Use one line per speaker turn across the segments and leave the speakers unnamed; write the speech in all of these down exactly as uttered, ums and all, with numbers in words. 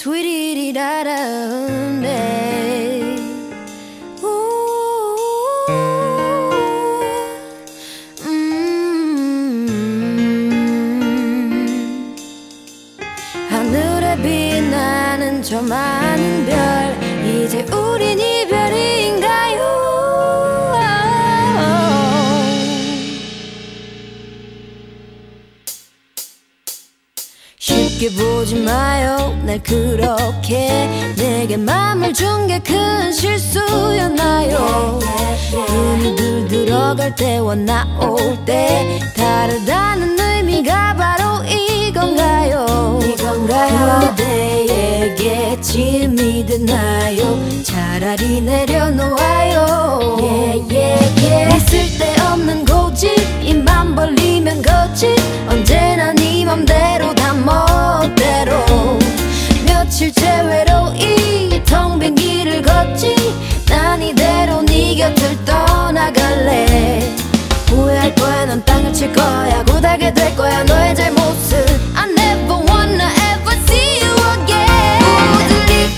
스위리리라라운데 음 하늘에 빛나는 저 많은 별 이제 우린 이별인가요? 쉽게 보지 마요 날 그렇게 내게 맘을 준 게 큰 실수였나요? 눈이 들들어갈 때와 나올 때 다르다는 의미가 바로 이건가요? 이건가요? 그대에게 짐이 되나요? 차라리 내려놓아요. yeah, yeah, yeah. 있을 데 없는 고집 입만 벌리면 거짓 언제나 네 맘대로 다 멋대로 며칠째 외로이 텅 빈 길을 걷지 난 이대로 네 곁을 떠나갈래. 후회할 거야 넌 땅을 칠 거야 고달게 될 거야 너의 잘못을 I never wanna ever see you again. 오, 들리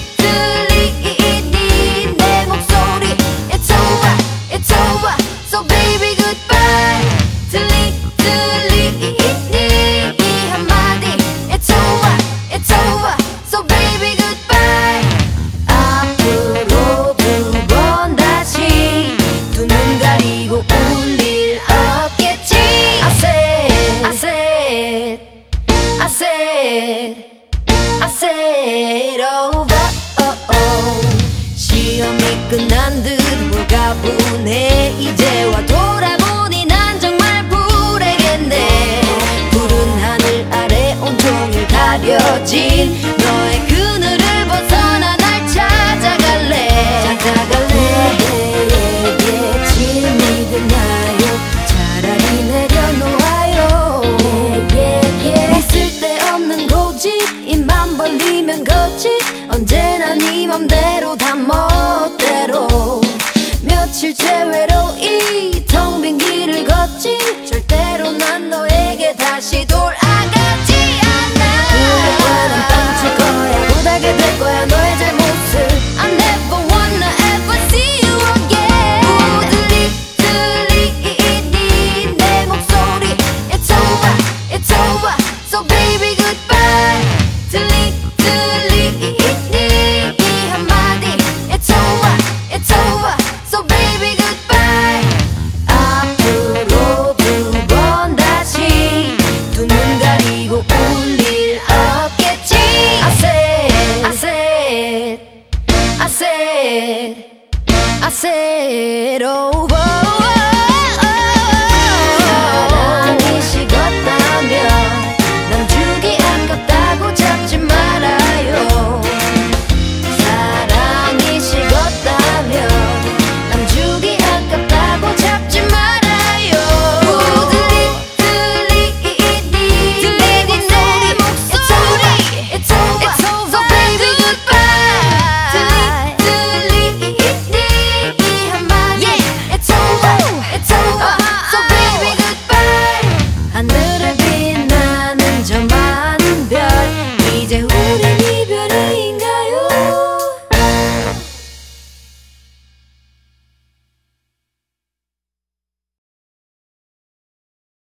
들리니 내 목소리 It's over it's over so baby goodbye. 들리 들리니 이 한마디 It's over it's over so baby goodbye. 앞으로 두 번 다시 두 눈 가리고 울 일 없겠지. I said I said I said I said over oh, oh. 시험이 끝난 듯 몰가보네 이제와 돌아보니 난 정말 불행했네. 푸른 하늘 아래 온종일 가려진 너의 그늘을 벗어나 날 찾아갈래. 찾아갈래. 내게 짐이 되나요? 차라리 내려놓아요. yeah, yeah, yeah. 있을 데 없는 고집 입만 벌리면 거짓 언제나 네 맘대로 다 멋대로 며칠째 외로이 텅 빈 길을 걷지 절대로 난 너에게 다시 돌아가지 않아. 후회와 난 땅칠 거야 고달게 될 거야 너의 잘못을 I never wanna ever see you again. 오, 들리 들리니 내 목소리 It's over it's over so baby goodbye. 들리 들리니 이 한마디 It's over it's over so baby goodbye. 앞으로 두 번 다시 두 눈 가리고 울 일 없겠지. I said I said I said I said oh